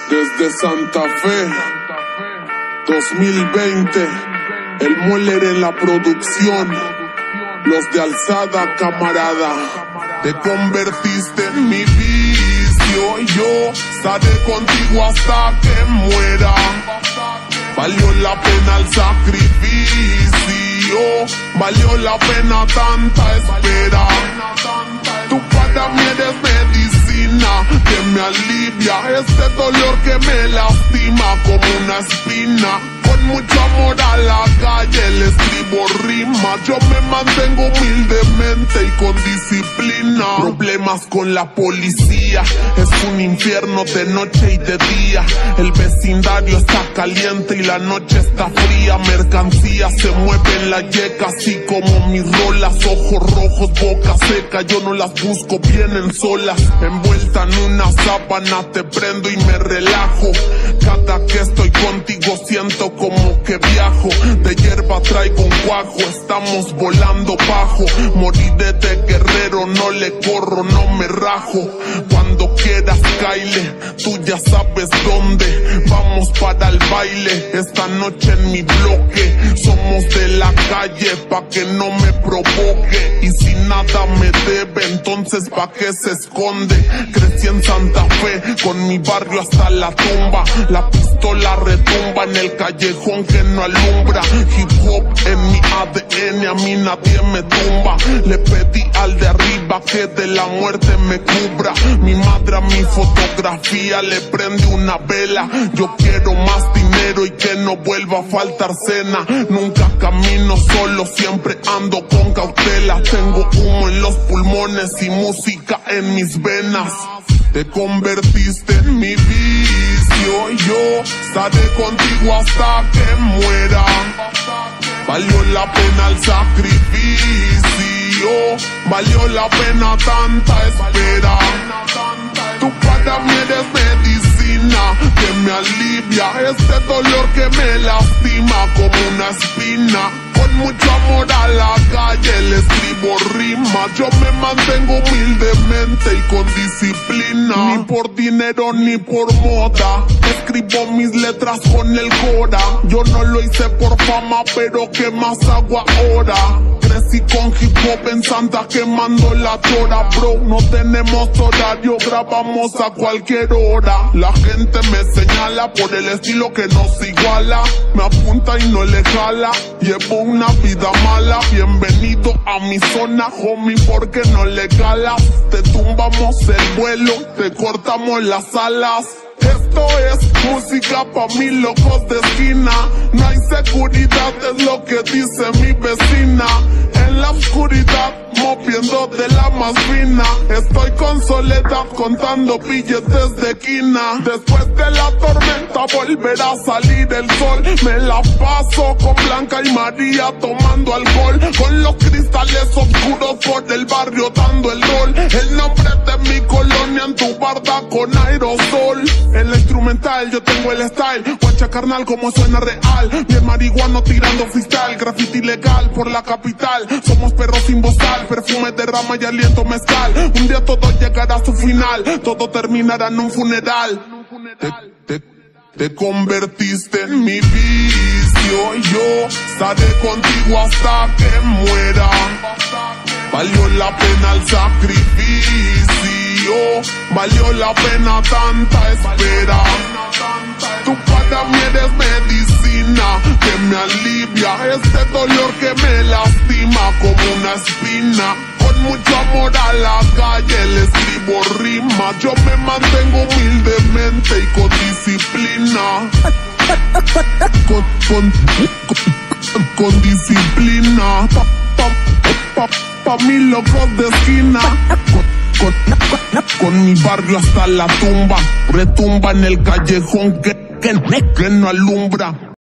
Desde Santa Fe, 2020, el Moller en la producción, los de alzada, camarada. Te convertiste en mi vicio y yo estaré contigo hasta que muera. Valió la pena el sacrificio, valió la pena tanta espera. Tú para mí eres medicina que me alivia este dolor que me lastima como una espina. Con mucho amor a la calle le escribo rimas. Yo me mantengo humildemente y con disciplina. Problemas con la policía, es un infierno de noche y de día. El vecindario está caliente y la noche está fría. Mercancía se mueve en la yeca, así como mis rolas. Ojos rojos, boca seca, yo no las busco, vienen solas. Envuelta en una sábana te prendo y me relajo. Cada que estoy contigo siento como que viajo. De hierba traigo un cuajo, estamos volando bajo. Moriré de guerrero, no le corro, no me rajo. Cuando quieras caile, tú ya sabes dónde. Vamos para el baile, esta noche en mi bloque. Somos de la calle, pa' que no me provoque. Y si nada me debe, entonces pa' qué se esconde. Crecí en Santa Fe, con mi barrio hasta la tumba. La pistola retumba en el callejón que no alumbra. Hip hop en mi ADN, a mí nadie me tumba. Le pedí al de arriba que de la muerte me cubra. Mi madre a mi fotografía le prende una vela. Yo quiero más dinero y que no vuelva a faltar cena. Nunca camino solo, siempre ando con cautela. Tengo humo en los pulmones y música en mis venas. Te convertiste en mi vicio y yo estaré contigo hasta que muera. Valió la pena el sacrificio, valió la pena tanta espera. Tú para mí eres medicina que me alivia este dolor que me lastima como una espina. Con mucho amor a la calle le escribo rimas. Yo me mantengo humildemente y con disciplina. Ni por dinero ni por moda, escribo mis letras con el cora. Yo no lo hice por fama, pero ¿qué más hago ahora? Crecí con hip hop en Santa quemando la chora, bro. No tenemos horario, grabamos a cualquier hora. La gente me señala por el estilo que nos iguala. Me apunta y no le jala. Llevo una vida mala. Bienvenido a mi zona, homie, porque no le calas. Te tumbamos el vuelo, te cortamos las alas. Esto es música pa' mis locos de esquina. No hay seguridad, es lo que dice mi vecina. En la oscuridad, moviendo de la más fina. Estoy con soledad, contando billetes de quina. Después de la tormenta volverá a salir el sol. Me la paso con Blanca y María tomando alcohol. Con los cristales oscuros por el barrio dando el rol. El nombre de mi colonia en tu barda con aerosol. En la instrumental yo tengo el style. Guacha carnal como suena real. Bien marihuano tirando freestyle. Graffiti legal por la capital. Somos perros sin bozal. Perfume de rama y aliento mezcal. Un día todo llegará a su final. Todo terminará en un funeral. Te convertiste en mi vicio y yo estaré contigo hasta que muera. Valió la pena el sacrificio, valió la pena tanta espera. Tú para mí eres medicina que me alivia este dolor que me lastima como una espina. Con mucho amor a la calle le escribo rimas. Yo me mantengo humildemente y con disciplina. Con disciplina. Pa' mis locos de esquina. Con mi barrio hasta la tumba. Retumba en el callejón que no alumbra.